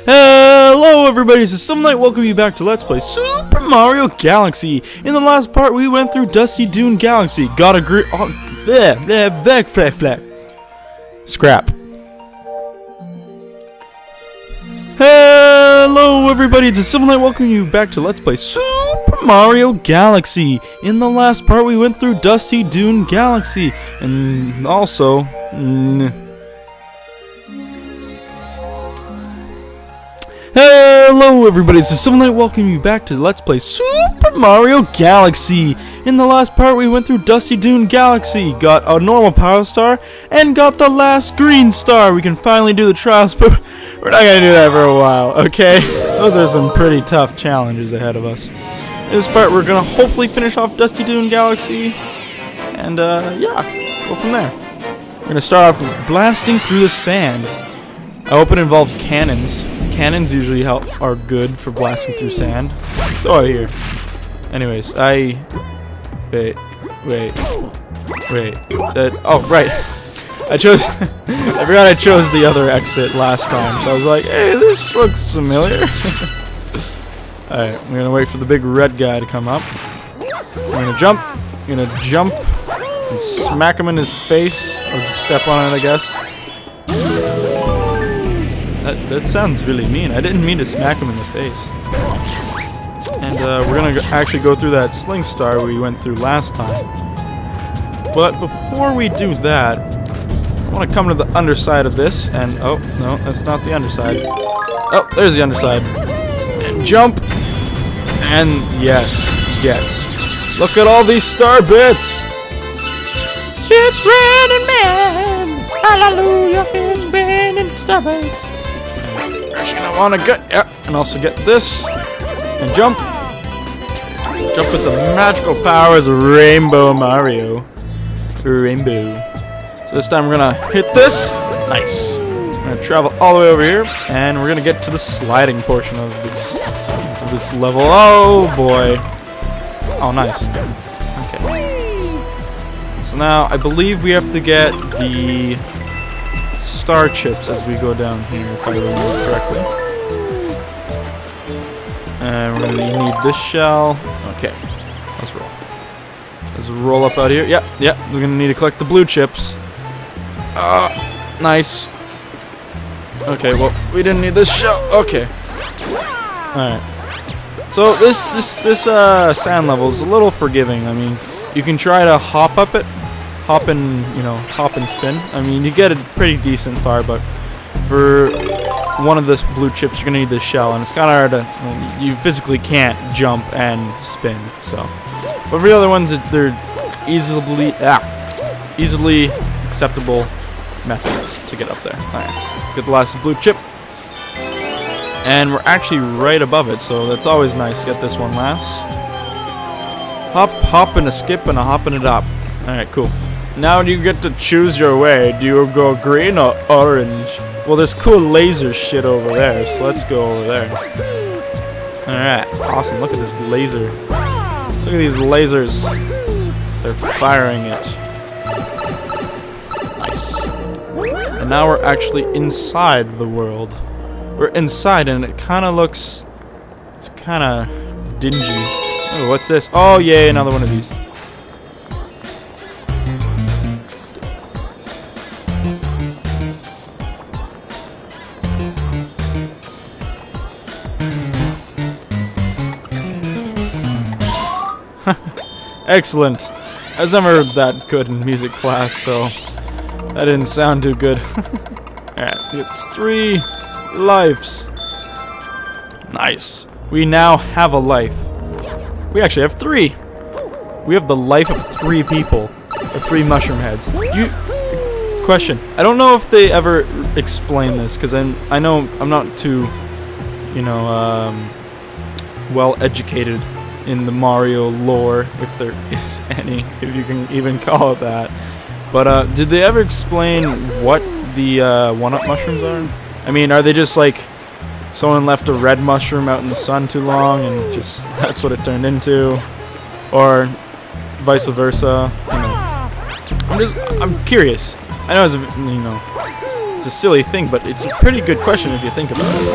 Hello everybody, this is Silverknight. Welcome you back to Let's Play Super Mario Galaxy. In the last part we went through Dusty Dune Galaxy. Got a great scrap. Hello everybody, it's Silverknight. Welcome you back to Let's Play Super Mario Galaxy. In the last part we went through Dusty Dune Galaxy. And also hello everybody, this is Silverknight. Welcome you back to Let's Play Super Mario Galaxy. In the last part we went through Dusty Dune Galaxy, got a normal power star, and got the last green star. We can finally do the trials, but we're not going to do that for a while, okay? Those are some pretty tough challenges ahead of us. In this part we're going to hopefully finish off Dusty Dune Galaxy, and yeah, go from there. We're going to start off with blasting through the sand. I hope it involves cannons. Cannons usually are good for blasting through sand. So I hear. Anyways, wait. Oh, right. I forgot I chose the other exit last time. So I was like, hey, this looks familiar. Alright, I'm gonna wait for the big red guy to come up. I'm gonna jump. And smack him in his face. Or just step on it, I guess. That sounds really mean. I didn't mean to smack him in the face. And we're going to actually go through that sling star we went through last time. But before we do that, I want to come to the underside of this. And, oh, no, that's not the underside. Oh, there's the underside. And jump. And, yes, get. Look at all these star bits. It's raining man. Hallelujah, it's raining star bits. I want to get, and also get this, and jump with the magical powers of Rainbow Mario. Rainbow. So this time we're gonna hit this. Nice. We're gonna travel all the way over here, and we're gonna get to the sliding portion of this level. Oh boy. Oh, nice. Okay. So now I believe we have to get the star chips as we go down here, if I remember correctly. And we're gonna need this shell. Okay, let's roll. Let's roll up out here. Yep. We're gonna need to collect the blue chips. Nice. Okay, well, we didn't need this shell. Okay. All right. So this sand level is a little forgiving. I mean, you can try to hop up it. Hop and spin. I mean, you get a pretty decent far, but for one of this blue chips, you're gonna need this shell, and it's kind of hard to. You physically can't jump and spin. So, but for the other ones, they're easily acceptable methods to get up there. All right, let's get the last blue chip, and we're actually right above it, so that's always nice to get this one last. Hop, and a skip, and a hop and a dop. All right, cool. Now you get to choose your way. Do you go green or orange? Well, there's cool laser shit over there, so let's go over there. Alright, awesome. Look at this laser. Look at these lasers. They're firing it. Nice. And now we're actually inside the world. We're inside, and it kind of looks... It's kind of dingy. Oh, what's this? Oh, yay, another one of these. Excellent. I was never that good in music class, so that didn't sound too good. Alright, it's 3 lives. Nice. We now have a life. We actually have 3. We have the life of 3 people. Or 3 mushroom heads. Question. I don't know if they ever explain this, because I know I'm not too, well educated in the Mario lore, if there is any, if you can even call it that. But did they ever explain what the one-up mushrooms are? I mean, are they just like someone left a red mushroom out in the sun too long and just that's what it turned into, or vice versa? I'm curious. I know it's a silly thing, but it's a pretty good question if you think about it.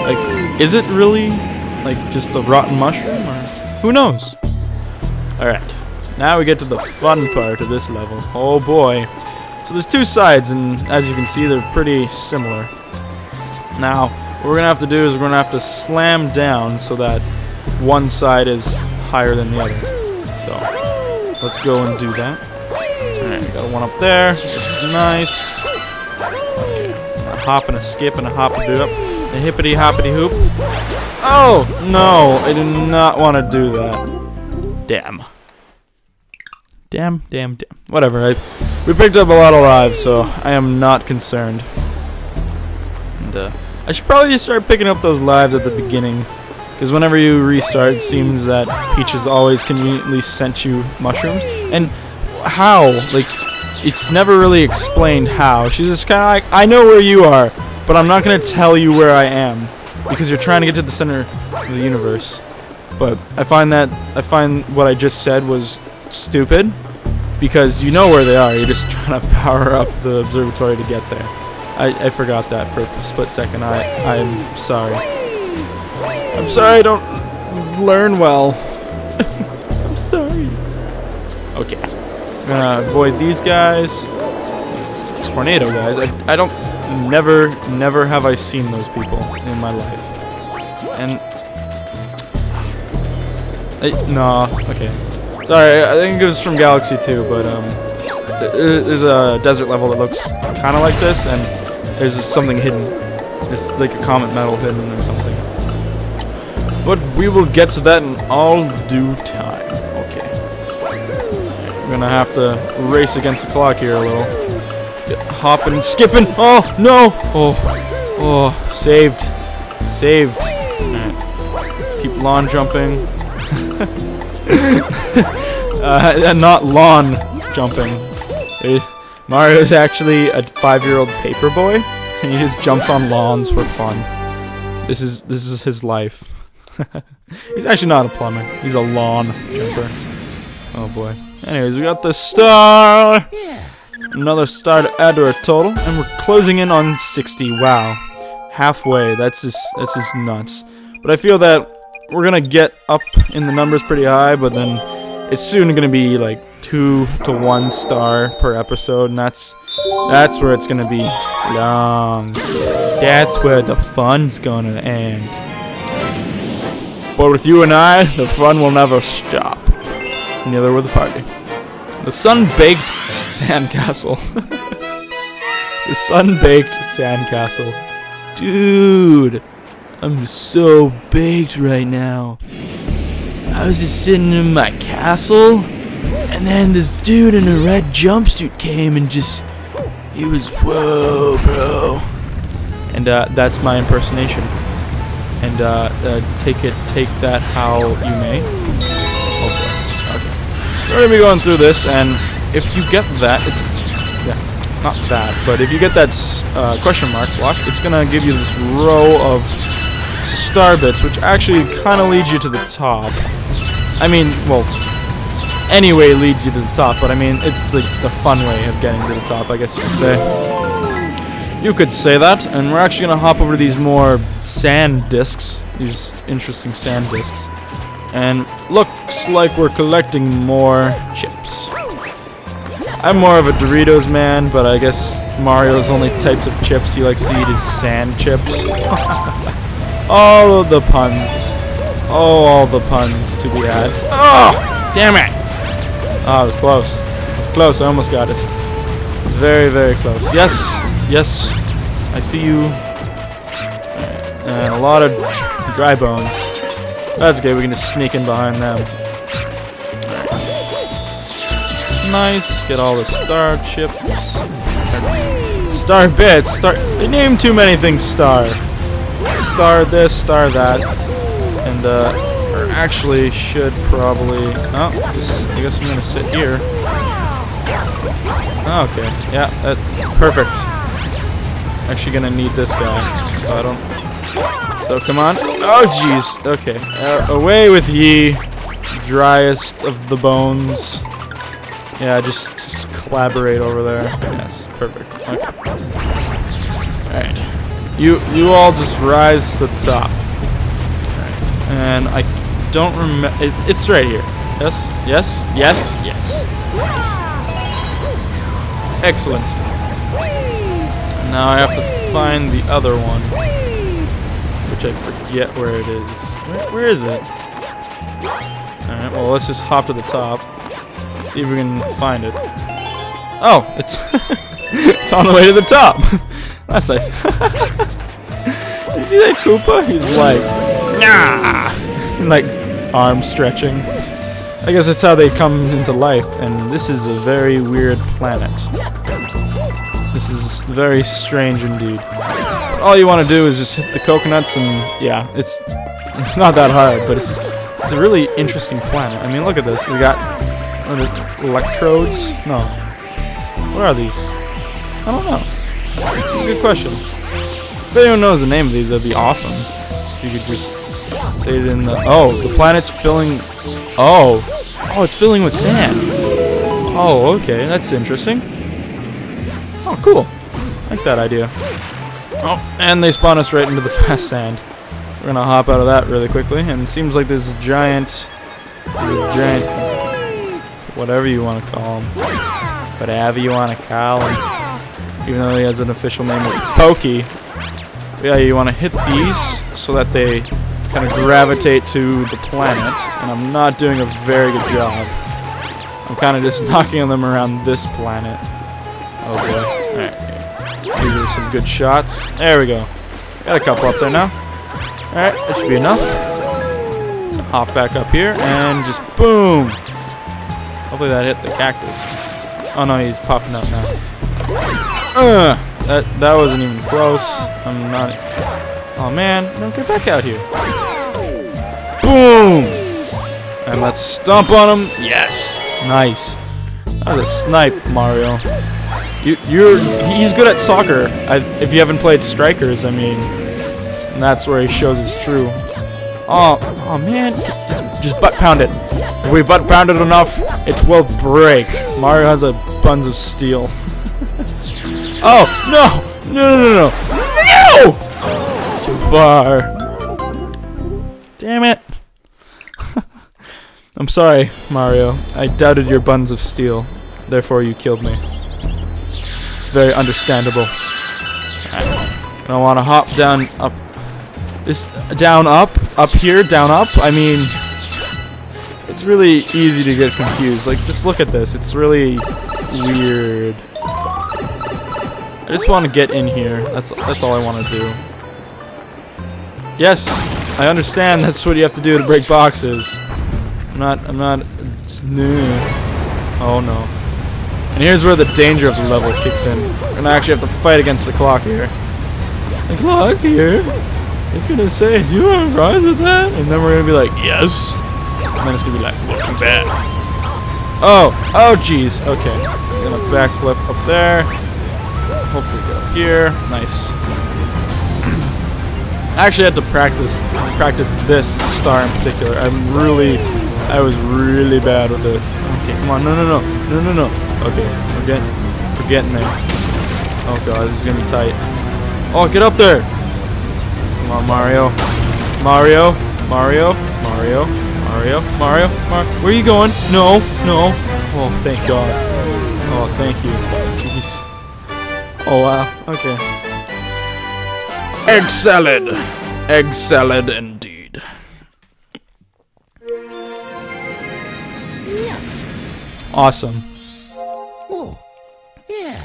Like, is it really, like, just a rotten mushroom, or who knows? Alright, now we get to the fun part of this level. Oh boy. So there's two sides, and as you can see, they're pretty similar. Now, what we're going to have to do is we're going to have to slam down so that one side is higher than the other. So, let's go and do that. Alright, we got one up there. Nice. Okay, a hop and a skip and a hop-a-doop. A hippity-hoppity hoop. Oh, no, I did not want to do that. Damn. Damn. Whatever, we picked up a lot of lives, so I am not concerned. And, I should probably start picking up those lives at the beginning, because whenever you restart, it seems that Peach has always conveniently sent you mushrooms. And how? Like, it's never really explained how. She's just kind of like, I know where you are, but I'm not going to tell you where I am, because you're trying to get to the center of the universe. But I find what I just said was stupid, because you know where they are. You're just trying to power up the observatory to get there. I forgot that for a split second. I'm sorry. I'm sorry I don't learn well. I'm sorry. Okay. I'm gonna avoid these guys. These tornado guys. I don't... Never have I seen those people in my life. And... no. Okay. Sorry, I think it was from Galaxy 2, but there's a desert level that looks kind of like this, and there's just something hidden. There's like a comet medal hidden or something. But we will get to that in all due time. Okay. We're gonna have to race against the clock here a little. Hopping and skipping. Oh no! Oh, saved. Alright. Let's keep lawn jumping. Not lawn jumping. Mario's actually a 5-year-old paper boy, and he just jumps on lawns for fun. This is his life. He's actually not a plumber. He's a lawn jumper. Oh boy. Anyways, we got the star. Another star to add to our total, and we're closing in on 60. Wow, halfway. That's just nuts. But I feel that we're gonna get up in the numbers pretty high, but then it's soon gonna be like 2 to 1 star per episode, and that's where it's gonna be long. That's where the fun's gonna end. But with you and I, the fun will never stop. Neither will the party. The sun-baked sandcastle. The sun-baked sandcastle. Dude, I'm so baked right now. I was just sitting in my castle, and then this dude in a red jumpsuit came and he was, whoa, bro. And that's my impersonation. And take that how you may. Okay. We're gonna be going through this, and if you get that, it's not that, but if you get that question mark block, it's gonna give you this row of star bits, which actually kind of leads you to the top. I mean, well, anyway leads you to the top, but I mean, it's the fun way of getting to the top, I guess you could say. You could say that, and we're actually gonna hop over to these more sand discs, these interesting sand discs, and looks like we're collecting more chips. I'm more of a Doritos man, but I guess Mario's only types of chips he likes to eat is sand chips. All of the puns. Oh, all the puns to be had. Oh, damn it! Oh, it was close. It was close. I almost got it. It was very, very close. Yes, yes. I see you. And a lot of dry bones. That's okay. We can just sneak in behind them. Nice. Get all the star chips. Star bits. They named too many things star. Star this, star that. And, or actually should probably... Oh, I guess I'm gonna sit here. Oh, okay. Yeah, perfect. Actually gonna need this guy. So I don't... So, come on. Oh, jeez. Okay. Away with ye, driest of the bones. Yeah, just collaborate over there. Yes, perfect. Okay. Alright. You all just rise to the top. Alright. And I don't remember. It's right here. Yes? Yes? Yes? Yes. Yes. Excellent. And now I have to find the other one. Which I forget where it is. Where is it? Alright, well, let's just hop to the top. See if we can find it. Oh, it's it's on the way to the top. That's nice. You see that Koopa? He's like, nah! Like, arm stretching. I guess that's how they come into life, and this is a very weird planet. This is very strange indeed. All you want to do is just hit the coconuts, and yeah, it's not that hard, but it's a really interesting planet. I mean, look at this. They got electrodes? No. What are these? I don't know. That's a good question. If anyone knows the name of these, that'd be awesome. If you could just say it in the... Oh, the planet's filling... Oh, it's filling with sand. Oh, okay, that's interesting. Oh, cool. I like that idea. Oh, and they spawn us right into the fast sand. We're gonna hop out of that really quickly, and it seems like there's a giant... whatever you want to call him. Whatever you want to call him. Even though he has an official name of Pokey. Yeah, you want to hit these so that they kind of gravitate to the planet. And I'm not doing a very good job. I'm kind of just knocking them around this planet. Oh boy. Alright. These are some good shots. There we go. Got a couple up there now. Alright, that should be enough. Hop back up here and just boom! Hopefully that hit the cactus. Oh no, he's popping out now. That wasn't even close. I'm not... Oh man, no, get back out here. Boom! And let's stomp on him. Yes! Nice. That was a snipe, Mario. He's good at soccer. If you haven't played Strikers, I mean, that's where he shows his true. Oh man, just butt pound it. If we butt pound it enough, it will break. Mario has a buns of steel. Oh no! No! Too far. Damn it! I'm sorry, Mario. I doubted your buns of steel. Therefore, you killed me. It's very understandable. I don't want to hop down, up. This down, up here, down, up. I mean, it's really easy to get confused. Like, just look at this. It's really weird. I just want to get in here. That's all I want to do. Yes, I understand. That's what you have to do to break boxes. I'm not. Oh no. And here's where the danger of the level kicks in. We're gonna actually have to fight against the clock here. The clock here. It's gonna say, "Do you want to rise with that?" And then we're gonna be like, "Yes." And then it's gonna be like, "Well, too bad." Oh jeez. Okay. I'm gonna backflip up there. Hopefully go up here. Nice. I actually had to practice this star in particular. I was really bad with it. Okay, come on. No. Okay, we're getting there. Oh god, this is gonna be tight. Oh, get up there! Come on, Mario. Mario. Where are you going? No. Oh, thank God. Oh, thank you. Jeez. Oh wow. Okay. Egg salad. Egg salad indeed. Awesome. Oh, yeah.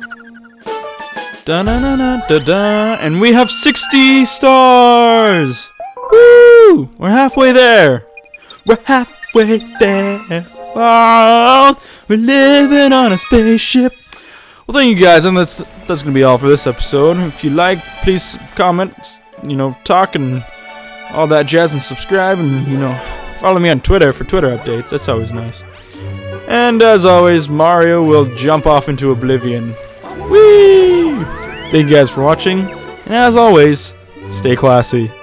Da-na-na-na-da-da. And we have 60 stars! Woo! We're halfway there. We're halfway there. Oh, we're living on a spaceship. Well, thank you guys, and that's gonna be all for this episode. If you like, please comment, talk and all that jazz, and subscribe, and follow me on Twitter for Twitter updates. That's always nice. And as always, Mario will jump off into oblivion. Whee! Thank you guys for watching, and as always, stay classy.